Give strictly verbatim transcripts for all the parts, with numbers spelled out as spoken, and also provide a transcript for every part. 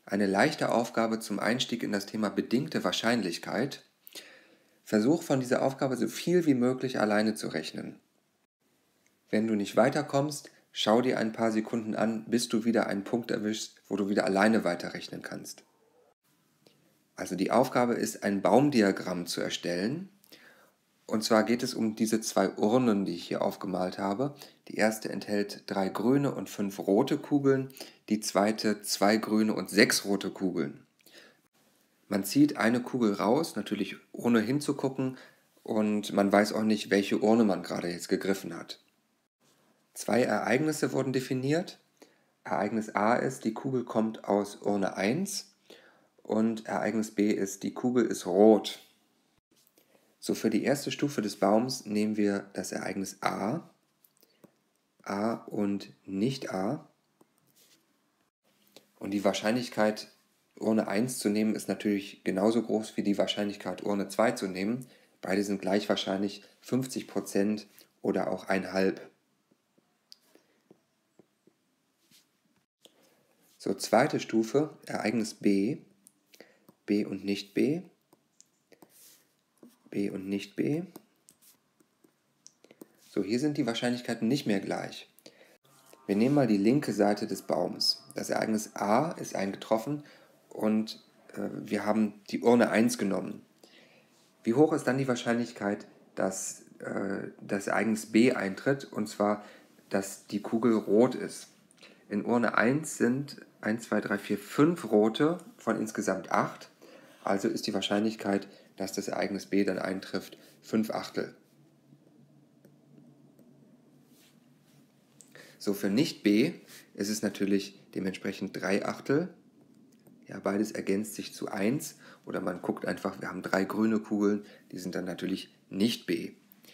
eine leichte Aufgabe zum Einstieg in das Thema bedingte Wahrscheinlichkeit. Versuch von dieser Aufgabe so viel wie möglich alleine zu rechnen. Wenn du nicht weiterkommst, schau dir ein paar Sekunden an, bis du wieder einen Punkt erwischst, wo du wieder alleine weiterrechnen kannst. Also die Aufgabe ist, ein Baumdiagramm zu erstellen. Und zwar geht es um diese zwei Urnen, die ich hier aufgemalt habe. Die erste enthält drei grüne und fünf rote Kugeln, die zweite zwei grüne und sechs rote Kugeln. Man zieht eine Kugel raus, natürlich ohne hinzugucken, und man weiß auch nicht, welche Urne man gerade jetzt gegriffen hat. Zwei Ereignisse wurden definiert. Ereignis A ist, die Kugel kommt aus Urne eins, und Ereignis B ist, die Kugel ist rot. So, für die erste Stufe des Baums nehmen wir das Ereignis A, A und nicht A. Und die Wahrscheinlichkeit, Urne eins zu nehmen, ist natürlich genauso groß wie die Wahrscheinlichkeit, Urne zwei zu nehmen. Beide sind gleich wahrscheinlich, fünfzig Prozent oder auch ein halb. So, zweite Stufe, Ereignis B, B und nicht B, B und nicht B. So, hier sind die Wahrscheinlichkeiten nicht mehr gleich. Wir nehmen mal die linke Seite des Baums. Das Ereignis A ist eingetroffen und äh, wir haben die Urne eins genommen. Wie hoch ist dann die Wahrscheinlichkeit, dass äh, das Ereignis B eintritt, und zwar, dass die Kugel rot ist? In Urne eins sind eins, zwei, drei, vier, fünf rote von insgesamt acht. Also ist die Wahrscheinlichkeit, dass das Ereignis B dann eintrifft, fünf Achtel. So, für nicht B ist es natürlich dementsprechend drei Achtel. Ja, beides ergänzt sich zu eins. Oder man guckt einfach, wir haben drei grüne Kugeln, die sind dann natürlich nicht B.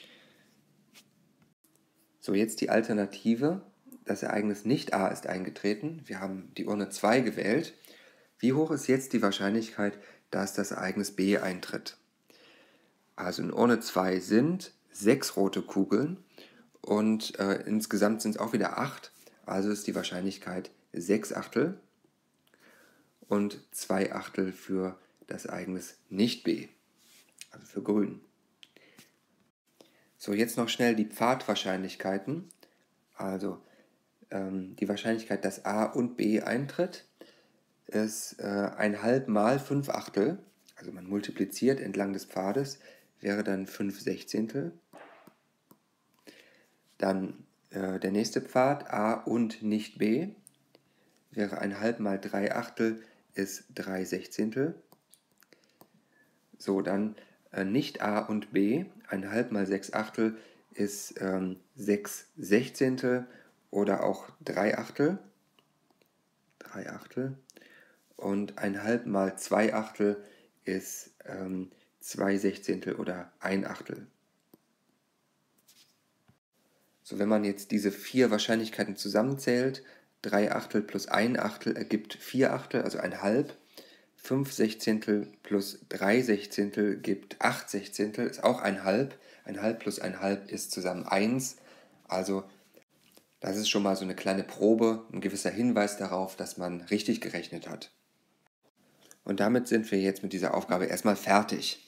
So, jetzt die Alternative. Das Ereignis nicht A ist eingetreten. Wir haben die Urne zwei gewählt. Wie hoch ist jetzt die Wahrscheinlichkeit, dass das Ereignis B eintritt? Also in Urne zwei sind sechs rote Kugeln und äh, insgesamt sind es auch wieder acht. Also ist die Wahrscheinlichkeit sechs Achtel und zwei Achtel für das Ereignis nicht B, also für grün. So, jetzt noch schnell die Pfadwahrscheinlichkeiten. Also ähm, die Wahrscheinlichkeit, dass A und B eintritt, ist äh, ein halb mal fünf Achtel. Also man multipliziert entlang des Pfades, wäre dann fünf Sechzehntel. Dann äh, der nächste Pfad, A und nicht B, wäre ein halb mal drei Achtel, ist drei Sechzehntel. So, dann äh, nicht A und B, ein halb mal sechs Achtel ist ähm, sechs Sechzehntel oder auch drei Achtel. drei Achtel. Und ein halb mal zwei Achtel ist ähm, zwei Sechzehntel oder ein Achtel. So, wenn man jetzt diese vier Wahrscheinlichkeiten zusammenzählt, drei Achtel plus ein Achtel ergibt vier Achtel, also ein halb. fünf Sechzehntel plus drei Sechzehntel gibt acht Sechzehntel, ist auch ein halb. Ein halb plus ein halb ist zusammen eins. Also das ist schon mal so eine kleine Probe, ein gewisser Hinweis darauf, dass man richtig gerechnet hat. Und damit sind wir jetzt mit dieser Aufgabe erstmal fertig.